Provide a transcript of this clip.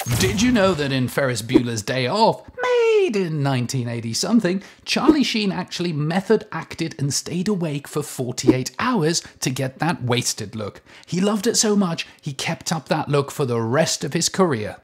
Did you know that in Ferris Bueller's Day Off, made in 1980-something, Charlie Sheen actually method acted and stayed awake for 48 hours to get that wasted look? He loved it so much, he kept up that look for the rest of his career.